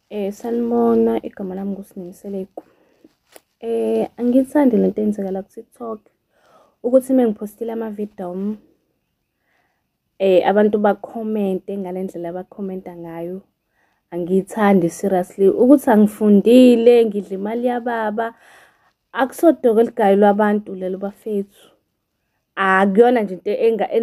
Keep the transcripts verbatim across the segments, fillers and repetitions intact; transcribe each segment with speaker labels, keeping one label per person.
Speaker 1: Eh sanibona, igama lami nguSne Mseleku. Eh angithandi lento eyenzekala ku TikTok ukuthi mengiphostile ama-video eh abantu bakhomente ngale ndlela abakhomenta ngayo. Angiyithandi seriously ukuthi angifundile ngidla imali yababa. Akusodoko eligayi lwabantu lelo bafethu. Akuyona nje into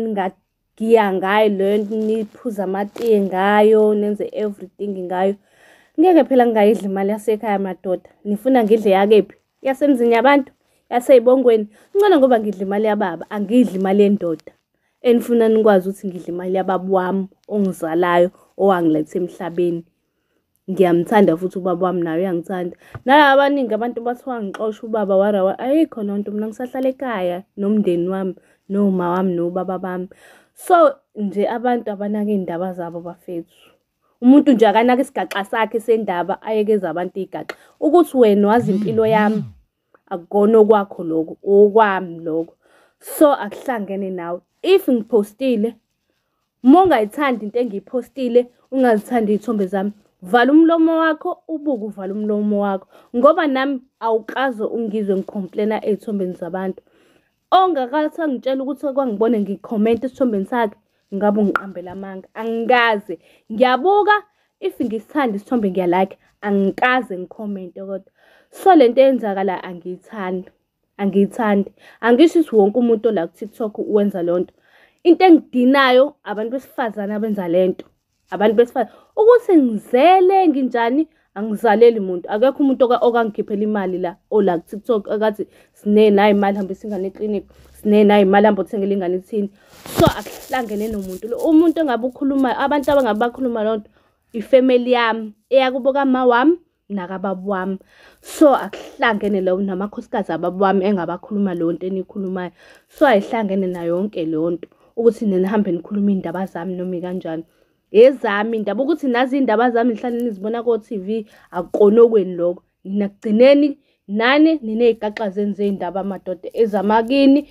Speaker 1: engagiya ngayo lento, niphuza amatiye ngayo, nenze everything ngayo. Ngeke phela ngingayidla imali yasekhaya madoda. Nifuna ngidle yakephi? Yasemzini yabantu? Yasey'bongweni? Ngcono ngoba ngidla imali yababa, angidli imali yendoda. Enifuna nikwazi ukuthi ngidla imali yababa wami ongizalayo, owangiletha emhlabeni. Ngiyamthanda futhi ubaba wami naye uyangithanda. Nalaba abaningi abantu bathiwa ngixosha ubaba wara ayikho lonto, mina ngisahlala ekhaya nomndeni wami, noma wami nobaba bami. So nje abantu abanaka iy'ndaba zabo bafethu. Umuntu nje akanaka isigaxa sakhe sendaba ayekeza abantu igaxa. Ukuthi wena wazi impilo yami akukona okwakho lokho, okwami lokho. So akuhlangene nawe. If ngiphostile, uma ungayithandi into engiyiphostile, ungazithandi iy'thombe zami, vala umlomo wakho, ubuke uvala umlomo wakho. Ngoba nami awukaze ungizwe ngicomplaina ey'thombeni zabantu. Ongakathi angitshela ukuthi kwangibone ngikhomenta esithombeni sakhe, ngabe ungiqambela amanga. Angikaze. Ngiyabuka, if ngisithanda isithombe ngiyalike, angikaze ngikhomente kodwa. So lento eyenzakala angiyithandi. Angiyithandi. Angisho ukuthi wonke umuntu ola ku TikTok wenza lonto. Into engidinayo abantu besifazane abenza lento. Abantu besifazane. Ukuthi ngizele nginjani, angizaleli muntu. Akekho umuntu okangikhiphela imali la ola ku TikTok akathi Sne nayi imali hambisa ingane eklinikhi, Sne nayi imali hamba uthengele ingane ithini. So akuhlangene nomuntu lo. Umuntu engabe ukhuluma, abantu abangabe bakhuluma lonto, ifamily yami, eyakubo kama wami nakababa wami. So akuhlangene lo namakhosikazi ababa wami engabakhuluma lonto enikhulumayo. So ayihlangene nayo yonke lonto ukuthi nina hambe nikhuluma indaba zami noma kanjani. Ezami indaba ukuthi nazi indaba zami nihlale nizibona ko T V akuqona okweni lokho. Nina kugcineni nani niney'gaxa zenu zey'ndaba amadoda ezamakini,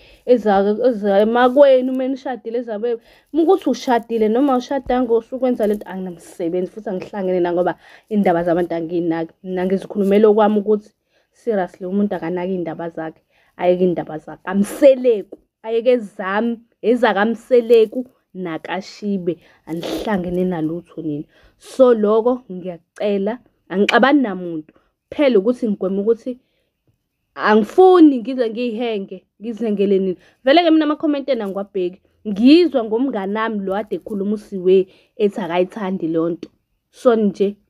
Speaker 1: ezamakwenu uma nishadile ezabe. Ukuthi ushadile noma awushadanga usukwenza lento anginamsebenzi futhi angihlangene na ngoba indaba zabantu angiyinaki. Mina ngizikhulumela okwami ukuthi seriously umuntu akanaki iy'ndaba zakhe, ayeke iy'ndaba zakhe. Mseleku, ayeke ezami, ezakaMseleku nakaShibe, anihlangene nalutho nina. So lokho ngiyakucela, angixabani namuntu. Phela ukuthi ngigweme ukuthi angifuni ngize ngiyihenge, ngizihengele nina. Vele-ke mina amakhomenteni angiwabheki. Ngizwa ngomngani wami lo ade ekhuluma usiwe ethi akayithandi lonto. So nje